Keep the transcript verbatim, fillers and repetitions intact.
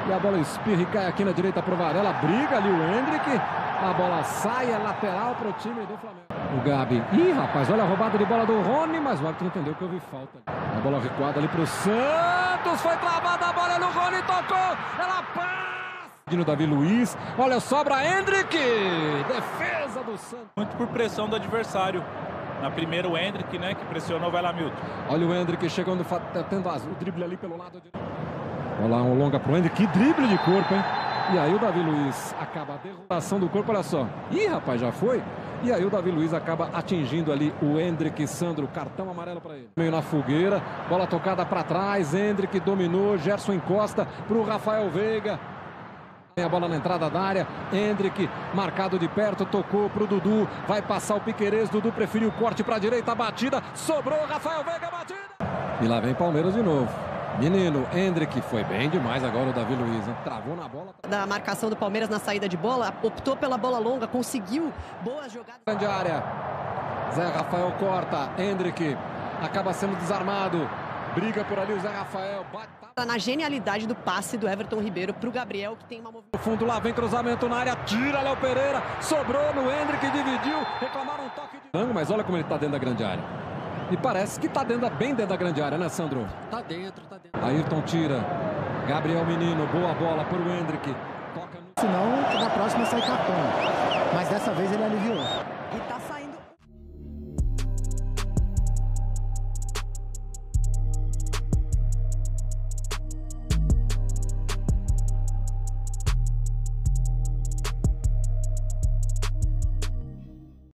E a bola espirra e cai aqui na direita pro Varela. Briga ali o Hendrick. A bola sai, é lateral pro time do Flamengo. O Gabi. Ih, rapaz, olha a roubada de bola do Rony, mas o árbitro entendeu que houve falta. A bola recuada ali pro Santos. Foi travada a bola no Rony, tocou. Ela passa. No Davi Luiz. Olha, sobra Hendrick. Defesa do Santos. Muito por pressão do adversário. Na primeira o Hendrick, né, que pressionou, vai lá, Milton. Olha o Hendrick chegando, tendo o drible ali pelo lado direito. Olha lá, um longa pro Hendrick. Que drible de corpo, hein? E aí o Davi Luiz acaba a derrubação do corpo, olha só. Ih, rapaz, já foi. E aí o Davi Luiz acaba atingindo ali o Hendrick. Sandro, cartão amarelo para ele. Meio na fogueira, bola tocada para trás. Hendrick dominou, Gerson encosta pro Rafael Veiga. Tem a bola na entrada da área. Hendrick marcado de perto, tocou pro Dudu. Vai passar o Piquerez, Dudu preferiu o corte para a direita, batida. Sobrou, Rafael Veiga, batida. E lá vem Palmeiras de novo. Menino, Hendrick foi bem demais agora o Davi Luiz, hein? Travou na bola. Da marcação do Palmeiras na saída de bola, optou pela bola longa, conseguiu boas jogadas. Grande área. Zé Rafael corta, Hendrick acaba sendo desarmado. Briga por ali o Zé Rafael. Bate... Na genialidade do passe do Everton Ribeiro pro Gabriel, que tem uma movimentação. No fundo lá vem cruzamento na área, tira Léo Pereira, sobrou no Hendrick, dividiu, reclamaram um toque de... Mas olha como ele tá dentro da grande área. E parece que tá dentro, bem dentro da grande área, né, Sandro? Tá dentro, tá dentro. Ayrton tira. Gabriel Menino, boa bola pro Hendrick. Toca no... Senão, na próxima sai cartão. Mas dessa vez ele aliviou. E tá